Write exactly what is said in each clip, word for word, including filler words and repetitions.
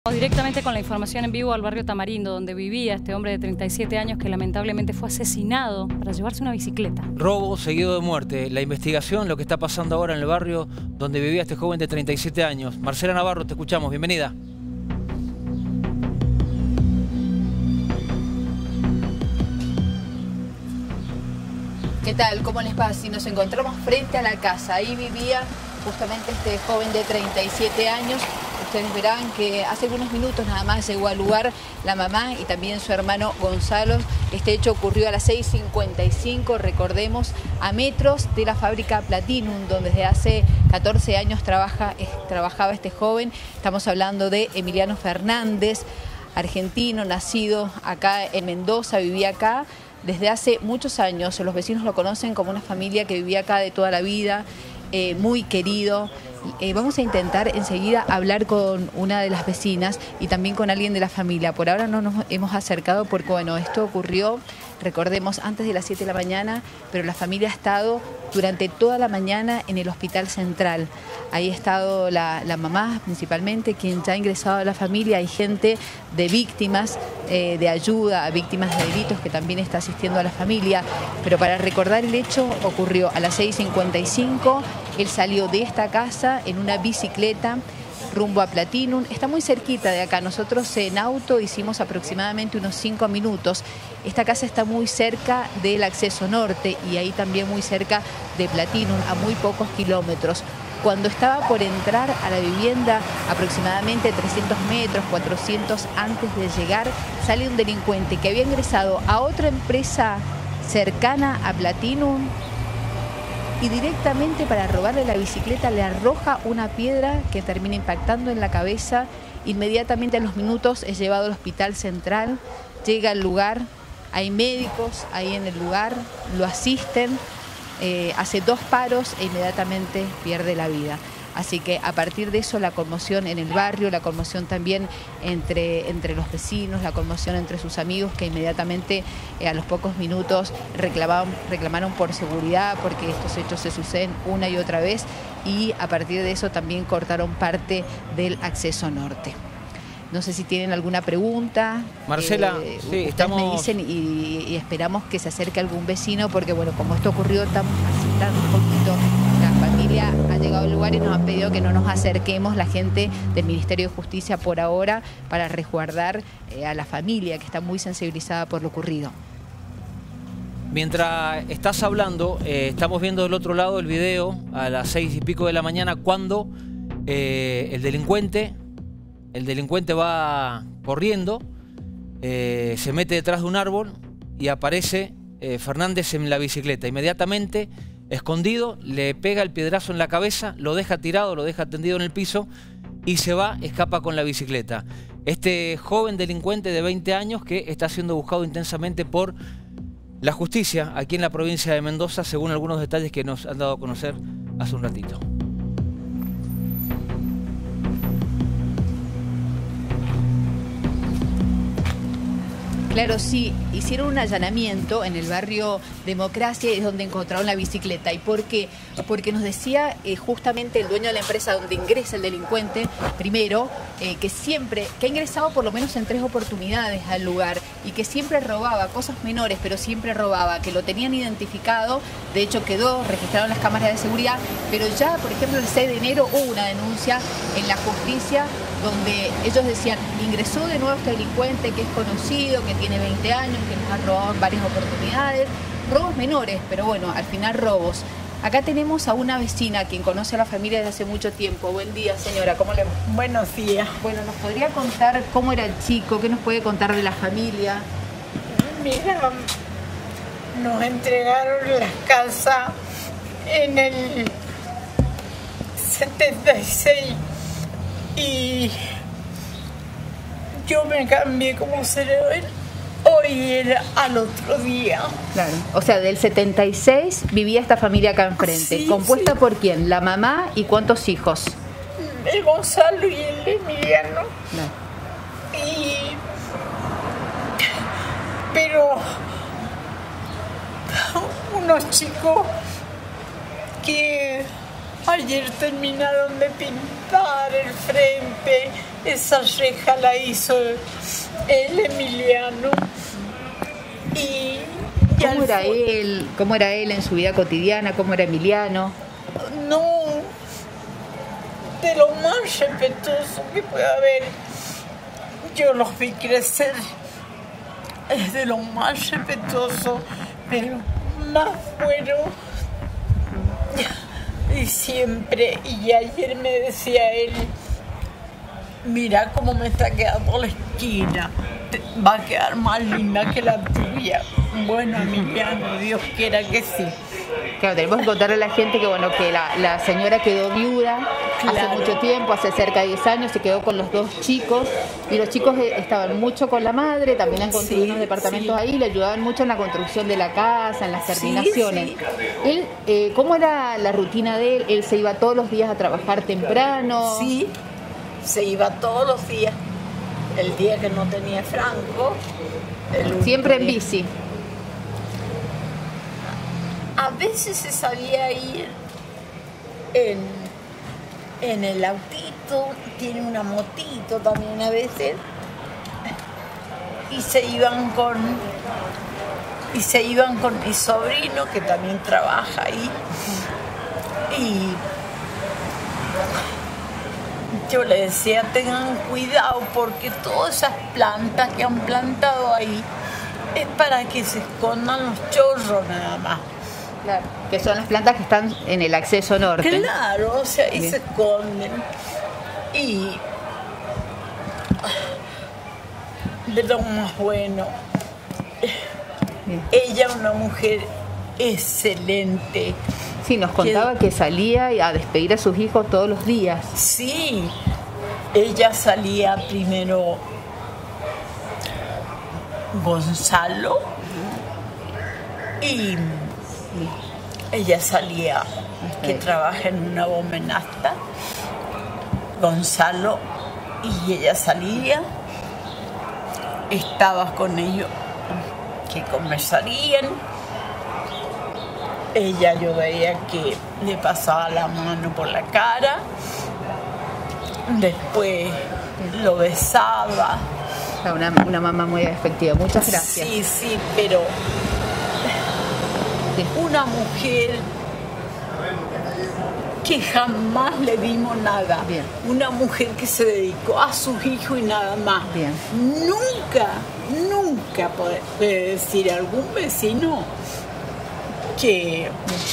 Directamente con la información en vivo al barrio Tamarindo, donde vivía este hombre de treinta y siete años que lamentablemente fue asesinado para llevarse una bicicleta. Robo seguido de muerte. La investigación, lo que está pasando ahora en el barrio donde vivía este joven de treinta y siete años. Marcela Navarro, te escuchamos. Bienvenida. ¿Qué tal? ¿Cómo les va? Si nos encontramos frente a la casa, ahí vivía justamente este joven de treinta y siete años. Ustedes verán que hace algunos minutos nada más llegó al lugar la mamá y también su hermano Gonzalo. Este hecho ocurrió a las seis cincuenta y cinco, recordemos, a metros de la fábrica Platinum, donde desde hace catorce años trabaja, eh, trabajaba este joven. Estamos hablando de Emiliano Fernández, argentino, nacido acá en Mendoza, vivía acá desde hace muchos años. Los vecinos lo conocen como una familia que vivía acá de toda la vida, eh, muy querido. Eh, vamos a intentar enseguida hablar con una de las vecinas y también con alguien de la familia. Por ahora no nos hemos acercado porque, bueno, esto ocurrió, recordemos, antes de las siete de la mañana, pero la familia ha estado durante toda la mañana en el Hospital Central. Ahí ha estado la, la mamá principalmente, quien ya ha ingresado a la familia. Hay gente de víctimas, eh, de ayuda a víctimas de delitos que también está asistiendo a la familia. Pero para recordar el hecho, ocurrió a las seis cincuenta y cinco, él salió de esta casa en una bicicleta rumbo a Platinum. Está muy cerquita de acá. Nosotros en auto hicimos aproximadamente unos cinco minutos. Esta casa está muy cerca del acceso norte y ahí también muy cerca de Platinum, a muy pocos kilómetros. Cuando estaba por entrar a la vivienda, aproximadamente trescientos metros, cuatrocientos antes de llegar, sale un delincuente que había ingresado a otra empresa cercana a Platinum y directamente para robarle la bicicleta le arroja una piedra que termina impactando en la cabeza. Inmediatamente a los minutos es llevado al Hospital Central, llega al lugar, hay médicos ahí en el lugar, lo asisten, eh, hace dos paros e inmediatamente pierde la vida. Así que a partir de eso la conmoción en el barrio, la conmoción también entre, entre los vecinos, la conmoción entre sus amigos que inmediatamente eh, a los pocos minutos reclamaron, reclamaron por seguridad porque estos hechos se suceden una y otra vez y a partir de eso también cortaron parte del acceso norte. No sé si tienen alguna pregunta. Marcela, eh, sí, ustedes estamos... me dicen y, y esperamos que se acerque algún vecino porque bueno, como esto ocurrió tan, así tan un poquito, la familia ha llegado al lugar y nos han pedido que no nos acerquemos la gente del Ministerio de Justicia por ahora para resguardar eh, a la familia que está muy sensibilizada por lo ocurrido. Mientras estás hablando, eh, estamos viendo del otro lado el video a las seis y pico de la mañana cuando eh, el delincuente, el delincuente va corriendo, eh, se mete detrás de un árbol y aparece eh, Fernández en la bicicleta. Inmediatamente, escondido, le pega el piedrazo en la cabeza, lo deja tirado, lo deja tendido en el piso y se va, escapa con la bicicleta. Este joven delincuente de veinte años que está siendo buscado intensamente por la justicia aquí en la provincia de Mendoza, según algunos detalles que nos han dado a conocer hace un ratito. Claro, sí, hicieron un allanamiento en el barrio Democracia, es donde encontraron la bicicleta. ¿Y por qué? Porque nos decía eh, justamente el dueño de la empresa donde ingresa el delincuente, primero, eh, que siempre, que ha ingresado por lo menos en tres oportunidades al lugar y que siempre robaba, cosas menores, pero siempre robaba, que lo tenían identificado, de hecho quedó, registraron las cámaras de seguridad, pero ya, por ejemplo, el seis de enero hubo una denuncia en la justicia donde ellos decían, ingresó de nuevo este delincuente que es conocido, que tiene veinte años, que nos ha robado en varias oportunidades, robos menores, pero bueno, al final robos. Acá tenemos a una vecina quien conoce a la familia desde hace mucho tiempo. Buen día, señora, ¿cómo le va? Buenos días. Bueno, ¿nos podría contar cómo era el chico? ¿Qué nos puede contar de la familia? Mira, nos entregaron las casas en el setenta y seis y yo me cambié como se le ve hoy era al otro día. Claro, o sea, del setenta y seis vivía esta familia acá enfrente. Sí, ¿Compuesta sí. por quién? ¿La mamá y cuántos hijos? El Gonzalo y el Emiliano. No. Y... pero unos chicos que ayer terminaron de pintar el frente esa reja la hizo el Emiliano. Y, y ¿Cómo era fue... él? ¿Cómo era él en su vida cotidiana? ¿Cómo era Emiliano? No, de lo más respetuoso que puede haber. Yo los vi crecer, es de lo más respetuoso, pero más bueno. Y siempre, y ayer me decía él, mira cómo me está quedando la esquina, va a quedar más linda que la tuya. Bueno, Emiliano, Dios quiera que sí. Claro, tenemos que contarle a la gente que bueno que la, la señora quedó viuda Claro. hace mucho tiempo, hace cerca de diez años, se quedó con los dos chicos y los chicos eh, estaban mucho con la madre, también han construido Sí, unos departamentos sí. ahí, le ayudaban mucho en la construcción de la casa, en las Sí, terminaciones. sí. Él, eh, ¿cómo era la rutina de él? Él se iba todos los días a trabajar temprano. Sí, se iba todos los días. El día que no tenía Franco. el último Siempre en día. bici. A veces se sabía ir en, en el autito, tiene una motito también a veces, y se iban con y se iban con mi sobrino que también trabaja ahí, y yo le decía tengan cuidado porque todas esas plantas que han plantado ahí es para que se escondan los chorros nada más. Claro, que son las plantas que están en el acceso norte. Claro, o sea, ahí Bien. se esconden. Y de lo más bueno, Bien. ella una mujer excelente. Sí, nos contaba que salía a despedir a sus hijos todos los días. Sí, ella salía primero Gonzalo y ella salía, que trabaja en una bomenasta, Gonzalo, y ella salía, estaba con ellos, que conversarían. Ella yo veía que le pasaba la mano por la cara, después lo besaba. Una, una mamá muy efectiva. Muchas gracias. Sí, sí, pero Sí. una mujer que jamás le dimos nada. Bien. Una mujer que se dedicó a sus hijos y nada más. Bien. Nunca, nunca puede, puede decir algún vecino que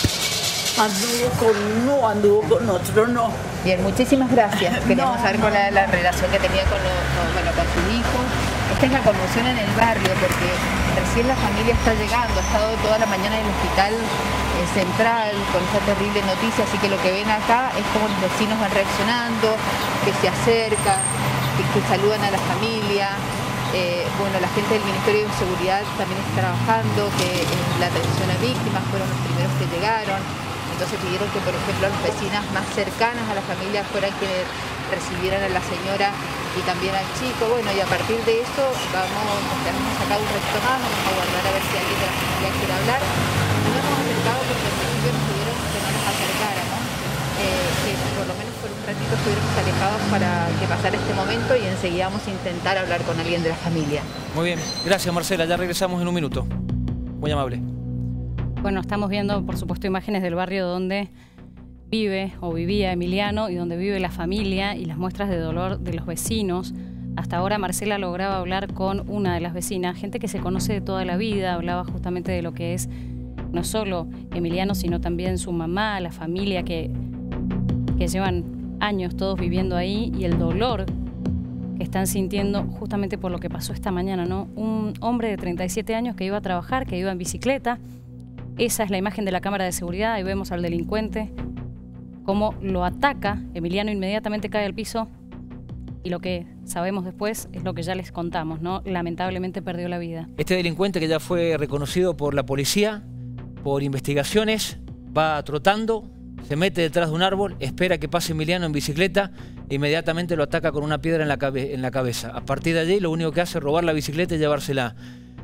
anduvo con uno, anduvo con otro, no. Bien, muchísimas gracias. Queríamos No, saber cuál era la relación que tenía con, lo- con, bueno, con sus hijos. Esta es la conmoción en el barrio porque recién la familia está llegando, ha estado toda la mañana en el hospital eh, central con esta terrible noticia, así que lo que ven acá es cómo los vecinos van reaccionando, que se acercan, que, que saludan a la familia. Eh, bueno, la gente del Ministerio de Seguridad también está trabajando, que eh, la atención a víctimas fueron los primeros que llegaron. Entonces pidieron que, por ejemplo, las vecinas más cercanas a la familia fueran quienes recibieran a la señora y también al chico. Bueno, y a partir de eso vamos, nos hemos sacado un ratito más, vamos a guardar a ver si alguien de la familia quiere hablar. No nos hemos acercado porque al principio nos pidieron que no nos acercáramos, eh, que por lo menos por un ratito estuviéramos alejados para que pasara este momento y enseguida vamos a intentar hablar con alguien de la familia. Muy bien, gracias Marcela, ya regresamos en un minuto. Muy amable. Bueno, estamos viendo, por supuesto, imágenes del barrio donde vive o vivía Emiliano y donde vive la familia y las muestras de dolor de los vecinos. Hasta ahora Marcela lograba hablar con una de las vecinas, gente que se conoce de toda la vida, hablaba justamente de lo que es no solo Emiliano, sino también su mamá, la familia que, que llevan años todos viviendo ahí y el dolor que están sintiendo justamente por lo que pasó esta mañana, ¿no? Un hombre de treinta y siete años que iba a trabajar, que iba en bicicleta. Esa es la imagen de la cámara de seguridad. Ahí vemos al delincuente, cómo lo ataca. Emiliano inmediatamente cae al piso y lo que sabemos después es lo que ya les contamos, ¿no? Lamentablemente perdió la vida. Este delincuente que ya fue reconocido por la policía, por investigaciones, va trotando, se mete detrás de un árbol, espera que pase Emiliano en bicicleta e inmediatamente lo ataca con una piedra en la, cabe en la cabeza. A partir de allí lo único que hace es robar la bicicleta y llevársela.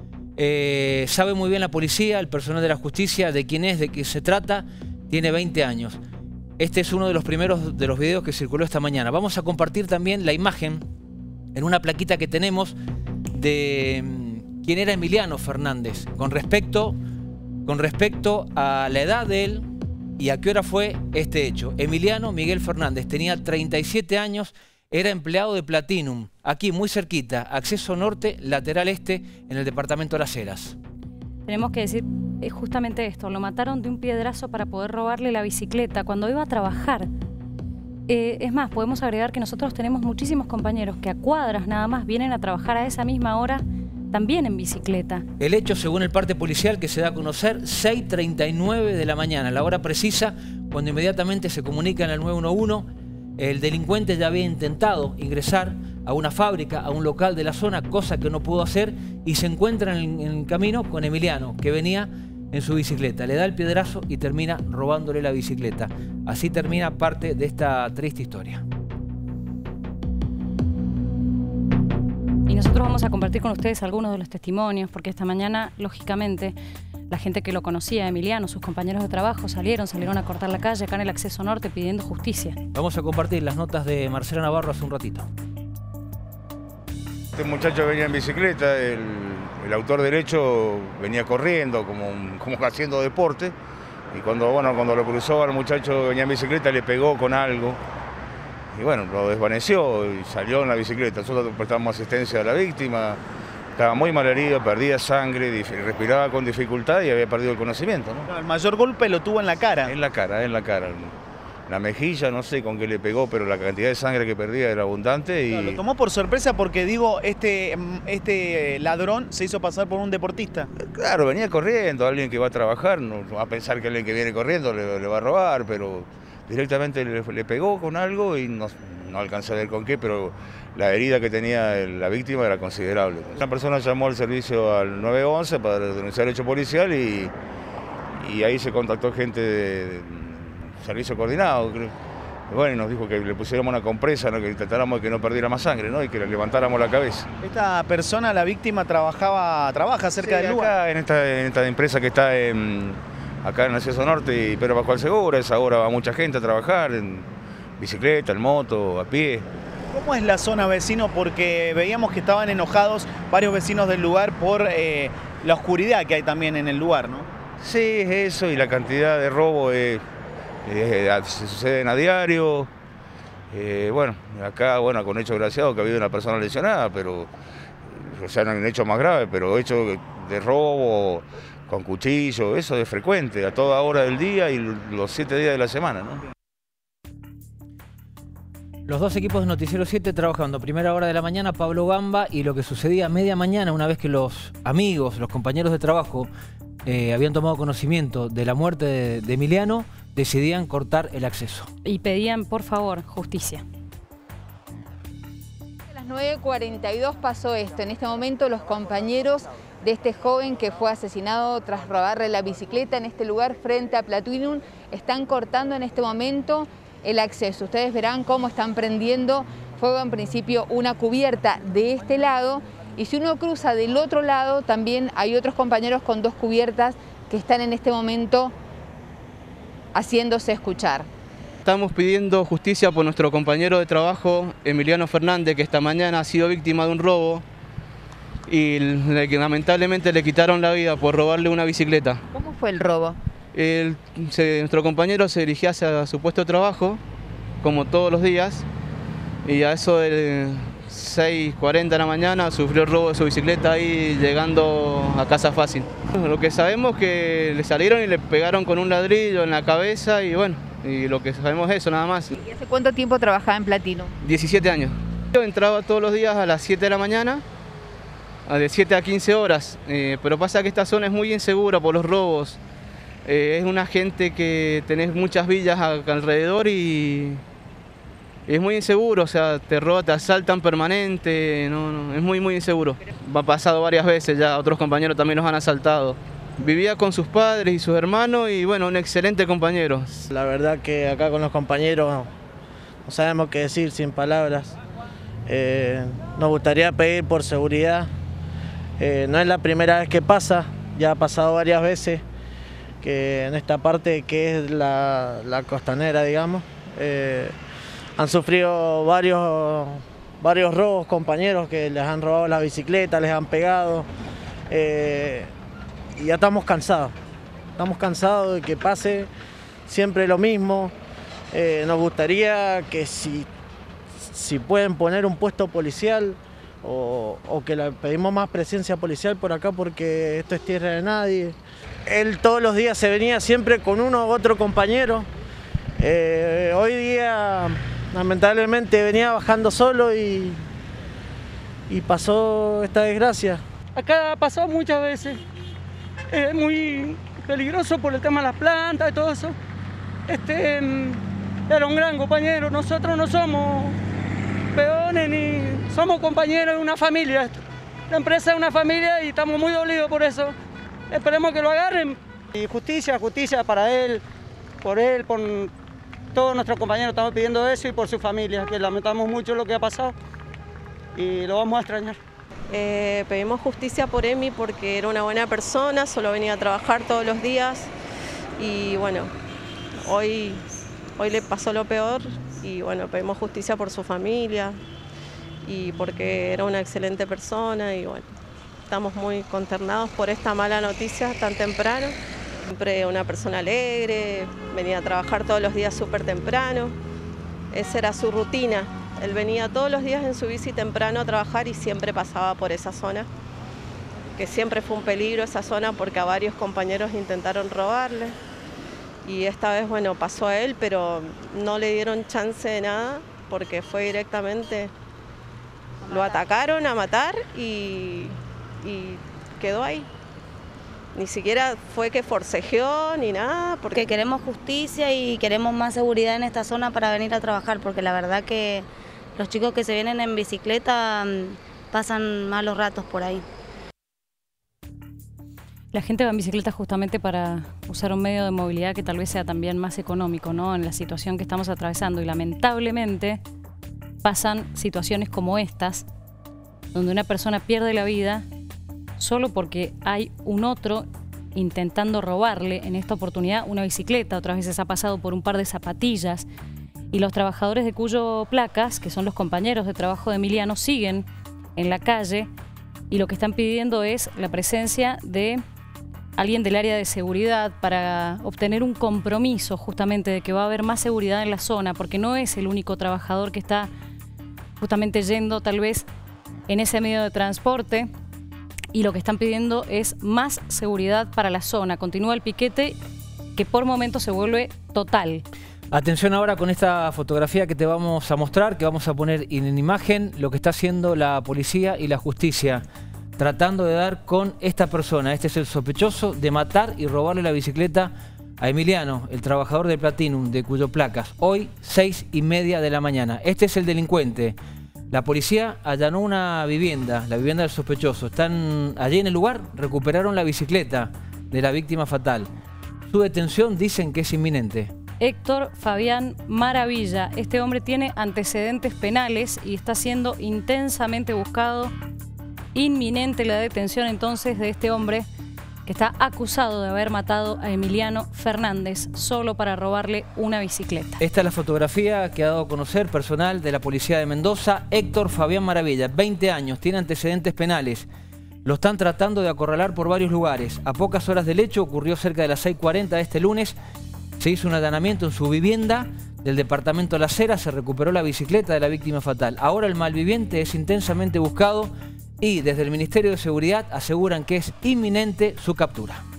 Eh, sabe muy bien la policía, el personal de la justicia, de quién es, de qué se trata, tiene veinte años. Este es uno de los primeros de los videos que circuló esta mañana. Vamos a compartir también la imagen en una plaquita que tenemos de quién era Emiliano Fernández con respecto, con respecto a la edad de él y a qué hora fue este hecho. Emiliano Miguel Fernández tenía treinta y siete años, era empleado de Platinum, aquí muy cerquita, acceso norte, lateral este, en el departamento de Las Heras. Tenemos que decir es justamente esto, lo mataron de un piedrazo para poder robarle la bicicleta cuando iba a trabajar. Eh, es más, podemos agregar que nosotros tenemos muchísimos compañeros que a cuadras nada más vienen a trabajar a esa misma hora también en bicicleta. El hecho, según el parte policial que se da a conocer, seis treinta y nueve de la mañana, la hora precisa, cuando inmediatamente se comunica en el nueve uno uno, el delincuente ya había intentado ingresar a una fábrica, a un local de la zona, cosa que no pudo hacer, y se encuentra en el camino con Emiliano, que venía en su bicicleta. Le da el piedrazo y termina robándole la bicicleta. Así termina parte de esta triste historia. Y nosotros vamos a compartir con ustedes algunos de los testimonios, porque esta mañana, lógicamente, la gente que lo conocía, Emiliano, sus compañeros de trabajo, salieron, salieron a cortar la calle acá en el acceso norte pidiendo justicia. Vamos a compartir las notas de Marcela Navarro hace un ratito. Este muchacho venía en bicicleta, el, el autor del hecho venía corriendo, como, como haciendo deporte, y cuando, bueno, cuando lo cruzó al muchacho que venía en bicicleta le pegó con algo, y bueno, lo desvaneció y salió en la bicicleta. Nosotros prestamos asistencia a la víctima, estaba muy mal herido, perdía sangre, respiraba con dificultad y había perdido el conocimiento, ¿no? El mayor golpe lo tuvo en la cara. En la cara, en la cara. La mejilla, no sé con qué le pegó, pero la cantidad de sangre que perdía era abundante. Y... Claro, lo tomó por sorpresa porque, digo, este, este ladrón se hizo pasar por un deportista. Claro, venía corriendo, alguien que va a trabajar, no va a pensar que alguien que viene corriendo le, le va a robar, pero directamente le, le pegó con algo y no, no alcancé a ver con qué, pero la herida que tenía la víctima era considerable. Una persona llamó al servicio al nueve once para denunciar el hecho policial y, y ahí se contactó gente de, de servicio coordinado, creo. Bueno, y nos dijo que le pusiéramos una compresa, ¿no? Que intentáramos que no perdiera más sangre, ¿no? Y que le levantáramos la cabeza. Esta persona, la víctima, trabajaba, trabaja cerca sí, del lugar. Acá en esta, en esta empresa que está en, acá en el acceso norte y Pedro Pascual Segura, esa hora va mucha gente a trabajar en bicicleta, en moto, a pie. ¿Cómo es la zona, vecino? Porque veíamos que estaban enojados varios vecinos del lugar por eh, la oscuridad que hay también en el lugar, ¿no? Sí, es eso, y la cantidad de robo es... Eh, se suceden a diario, eh, bueno, acá bueno, con hecho graciado que ha habido una persona lesionada, pero o sea, no han hecho más grave, pero hecho de robo con cuchillo, eso es frecuente, a toda hora del día y los siete días de la semana, ¿no? Los dos equipos de Noticiero siete trabajando primera hora de la mañana, Pablo Gamba, y lo que sucedía a media mañana, una vez que los amigos, los compañeros de trabajo eh, habían tomado conocimiento de la muerte de, de Emiliano, decidían cortar el acceso. Y pedían, por favor, justicia. A las nueve cuarenta y dos pasó esto. En este momento los compañeros de este joven que fue asesinado tras robarle la bicicleta en este lugar frente a Platinum están cortando en este momento el acceso. Ustedes verán cómo están prendiendo fuego en principio una cubierta de este lado, y si uno cruza del otro lado también hay otros compañeros con dos cubiertas que están en este momento haciéndose escuchar. Estamos pidiendo justicia por nuestro compañero de trabajo, Emiliano Fernández, que esta mañana ha sido víctima de un robo y que lamentablemente le quitaron la vida por robarle una bicicleta. ¿Cómo fue el robo? El, se, nuestro compañero se dirigía hacia su puesto de trabajo, como todos los días, y a eso de seis cuarenta de la mañana sufrió el robo de su bicicleta ahí llegando a Casa Fácil. Lo que sabemos es que le salieron y le pegaron con un ladrillo en la cabeza y bueno, y lo que sabemos es eso nada más. ¿Y hace cuánto tiempo trabajaba en Platinum? diecisiete años. Yo entraba todos los días a las siete de la mañana, de siete a quince horas, eh, pero pasa que esta zona es muy insegura por los robos. Eh, es una gente que tenés muchas villas alrededor y es muy inseguro, o sea, te roban, te asaltan permanente, no, no, es muy muy inseguro. Ha pasado varias veces ya, otros compañeros también nos han asaltado. Vivía con sus padres y sus hermanos y bueno, un excelente compañero. La verdad que acá con los compañeros no sabemos qué decir sin palabras. Eh, nos gustaría pedir por seguridad, eh, no es la primera vez que pasa, ya ha pasado varias veces. que en esta parte que es la, la costanera, digamos, eh, han sufrido varios, varios robos, compañeros que les han robado las bicicletas, les han pegado, eh, y ya estamos cansados, estamos cansados de que pase siempre lo mismo. Eh, nos gustaría que si, si pueden poner un puesto policial o, o que le pedimos más presencia policial por acá porque esto es tierra de nadie. Él todos los días se venía siempre con uno u otro compañero. Eh, hoy día lamentablemente venía bajando solo y, y pasó esta desgracia. Acá ha pasado muchas veces. Es muy peligroso por el tema de las plantas y todo eso. Este, era un gran compañero. Nosotros no somos peones ni somos compañeros de una familia. La empresa es una familia y estamos muy dolidos por eso. Esperemos que lo agarren. Y justicia, justicia para él, por él, por todos nuestros compañeros. Estamos pidiendo eso y por su familia, que lamentamos mucho lo que ha pasado y lo vamos a extrañar. Eh, pedimos justicia por Emi porque era una buena persona, solo venía a trabajar todos los días y bueno, hoy, hoy le pasó lo peor y bueno, pedimos justicia por su familia y porque era una excelente persona y bueno, estamos muy consternados por esta mala noticia tan temprano. Siempre una persona alegre, venía a trabajar todos los días súper temprano, esa era su rutina. Él venía todos los días en su bici temprano a trabajar y siempre pasaba por esa zona, que siempre fue un peligro esa zona porque a varios compañeros intentaron robarle. Y esta vez, bueno, pasó a él, pero no le dieron chance de nada porque fue directamente, lo atacaron a matar y, y quedó ahí. Ni siquiera fue que forcejeó ni nada. Porque queremos justicia y queremos más seguridad en esta zona para venir a trabajar, porque la verdad que los chicos que se vienen en bicicleta pasan malos ratos por ahí. La gente va en bicicleta justamente para usar un medio de movilidad que tal vez sea también más económico, ¿no? En la situación que estamos atravesando. Y lamentablemente pasan situaciones como estas, donde una persona pierde la vida solo porque hay un otro intentando robarle, en esta oportunidad, una bicicleta. Otras veces ha pasado por un par de zapatillas. Y los trabajadores de Cuyo Placas, que son los compañeros de trabajo de Emiliano, siguen en la calle y lo que están pidiendo es la presencia de alguien del área de seguridad para obtener un compromiso justamente de que va a haber más seguridad en la zona, porque no es el único trabajador que está justamente yendo tal vez en ese medio de transporte y lo que están pidiendo es más seguridad para la zona. Continúa el piquete que por momentos se vuelve total. Atención ahora con esta fotografía que te vamos a mostrar, que vamos a poner en imagen lo que está haciendo la policía y la justicia, tratando de dar con esta persona. Este es el sospechoso de matar y robarle la bicicleta a Emiliano, el trabajador de Platinum, de Cuyo Placas. Hoy, seis y media de la mañana. Este es el delincuente. La policía allanó una vivienda, la vivienda del sospechoso. Están allí en el lugar, recuperaron la bicicleta de la víctima fatal. Su detención dicen que es inminente. Héctor Fabián Maravilla. Este hombre tiene antecedentes penales y está siendo intensamente buscado. Inminente la detención entonces de este hombre que está acusado de haber matado a Emiliano Fernández solo para robarle una bicicleta. Esta es la fotografía que ha dado a conocer personal de la policía de Mendoza. Héctor Fabián Maravilla, veinte años, tiene antecedentes penales. Lo están tratando de acorralar por varios lugares. A pocas horas del hecho, ocurrió cerca de las seis cuarenta de este lunes. Se hizo un allanamiento en su vivienda del departamento Las Heras, se recuperó la bicicleta de la víctima fatal. Ahora el malviviente es intensamente buscado y desde el Ministerio de Seguridad aseguran que es inminente su captura.